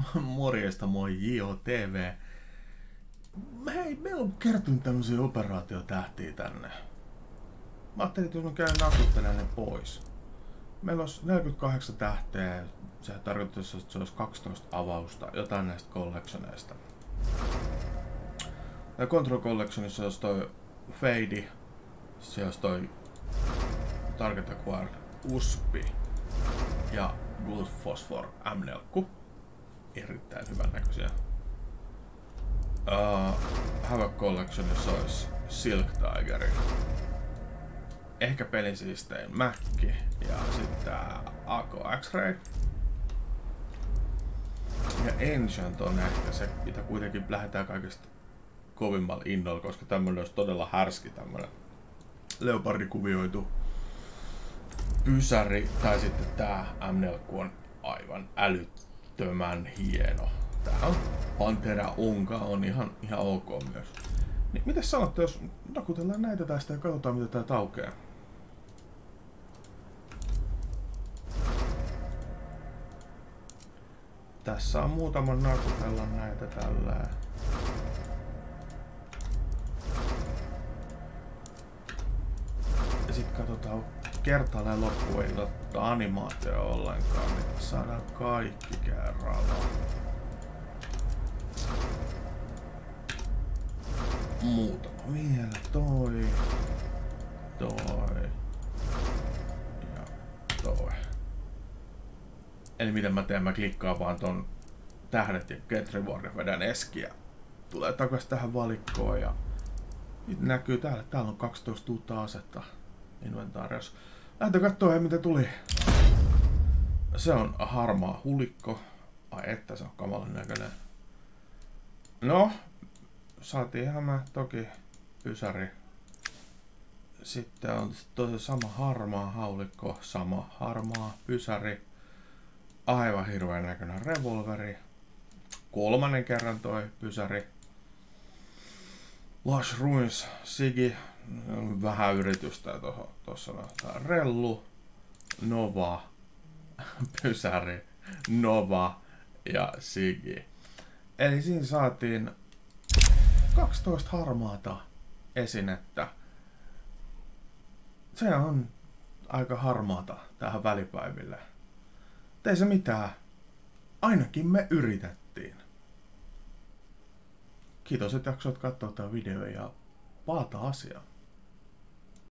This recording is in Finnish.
Morjesta, moi JOTV. Hei, meillä on kertynyt tämmösiä operaatiotähtiä tänne. Mä ajattelin, että jos mä käyn nakuttelemaan ne pois. Meillä olisi 48 tähteä. Se tarkoittaisi, että se olisi 12 avausta, jotain näistä collectioneista. Ja Control Collectionissa olisi toi Fade, se olisi toi Target Acquired Uspi ja Gold Phosphor M4. Erittäin hyvän näköisiä. Havoc Collectionissa olisi Silk Tiger. Ehkä pelisiistein Mäkki ja sitten AK X-Ray. Ja Enchant on ehkä se, mitä kuitenkin lähdetään kaikesta kovimmalla innolla, koska tämmönen olisi todella härski tämmönen leopardikuvioitu pysäri. Tai sitten tää M4 on aivan älyttömän hieno. Tää on Pantera Onka on ihan ok myös. Niin, mitäs sanotte, jos nakutellaan näitä tästä ja katsotaan mitä tää aukeaa? Tässä on muutama nakutella näitä tällä. Ja sit katsotaan kertaalleen loppuun, ei ottaa animaatioa ollenkaan, niin saadaan kaikki kerralla. Muutama vielä, toi ja toi. Eli miten mä teen, mä klikkaan vaan ton tähdet ja Get Reward, vedän eskiä. Tulee takas tähän valikkoon ja nyt näkyy täällä on 12 uutta asetta inventaariossa. Lähdetään kattoo mitä tuli. Se on harmaa hulikko. Ai että se on kamalan näköinen. No, saatiinhan mä toki pysäri. Sitten on tosi sama harmaa haulikko, sama harmaa pysäri. Aivan hirveän näköinen revolveri. Kolmannen kerran toi pysäri. Lush Ruins Sigi. Vähän yritystä tuossa on rellu. Nova. Pysäri. Nova ja Sigi. Eli siinä saatiin 12 harmaata esinettä. Se on aika harmaata tähän välipäiville. Ei se mitään. Ainakin me yritettiin. Kiitos, että jaksoit katsoa tämän videon ja palataan asiaan.